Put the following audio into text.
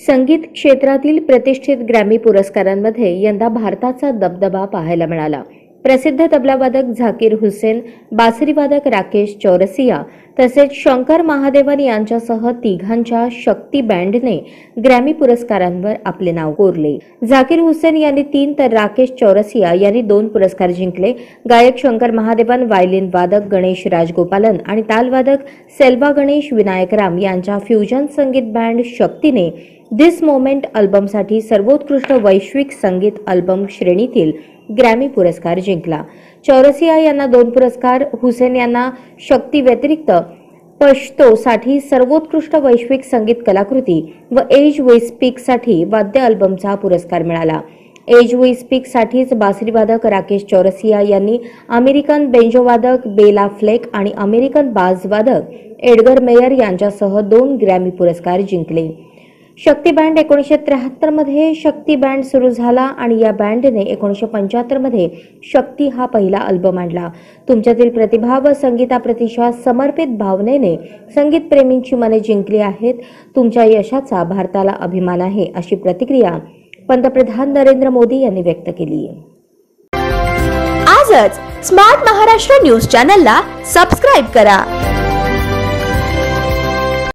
संगीत क्षेत्रातील प्रतिष्ठित ग्रॅमी पुरस्कारांमध्ये यंदा भारताचा दबदबा पाहायला मिळाला। प्रसिद्ध तबलावादक झाकीर हुसेन, बासरीवादक राकेश चौरसिया तसेच शंकर महादेवन यांच्यासह तिघांच्या शक्ती बँडने ग्रॅमी पुरस्कारांवर आपले नाव कोरले। झाकीर हुसेन यांनी 3 तर राकेश चौरसिया यांनी 2 पुरस्कार जिंकले। गायक शंकर महादेवन, वायलिन वादक गणेश राजगोपालन आणि तालवादक सेल्वा गणेश विनायकराम यांच्या फ्युजन संगीत बँड शक्तीने दिस मोमेंट अल्बमसाठी सर्वोत्कृष्ट वैश्विक संगीत अल्बम श्रेणीतील ग्रॅमी पुरस्कार जिंकला। चौरसिया यांना 2 पुरस्कार, हुसेन यांना शक्ती व्यतिरिक्त पश्तो सर्वोत्कृष्ट वैश्विक संगीत कलाकृती व एज वी स्पीक साठी वाद्य अल्बमचा पुरस्कार मिळाला। एज वी स्पीक साठीच बासरीवादक राकेश चौरसिया यांनी अमेरिकन बेंजोवादक बेला फ्लेक आणि अमेरिकन बाजवादक एडगर मेयर यांच्यासह 2 ग्रॅमी पुरस्कार जिंकले। शक्ती बँड 1973 मध्ये शक्ती बँड सुरू झाला आणि या बँडने 1975 मध्ये शक्ती हा पहिला अल्बम आणला। तुमच्यातील प्रतिभा व संगीताप्रतिशा समर्पित भावनेने संगीत प्रेमींची मने जिंकली आहेत। तुमच्या यशाचा भारताला अभिमान आहे, अशी प्रतिक्रिया पंतप्रधान नरेंद्र मोदी यांनी व्यक्त केली। आजच स्मार्ट महाराष्ट्र न्यूज चॅनलला सबस्क्राइब करा।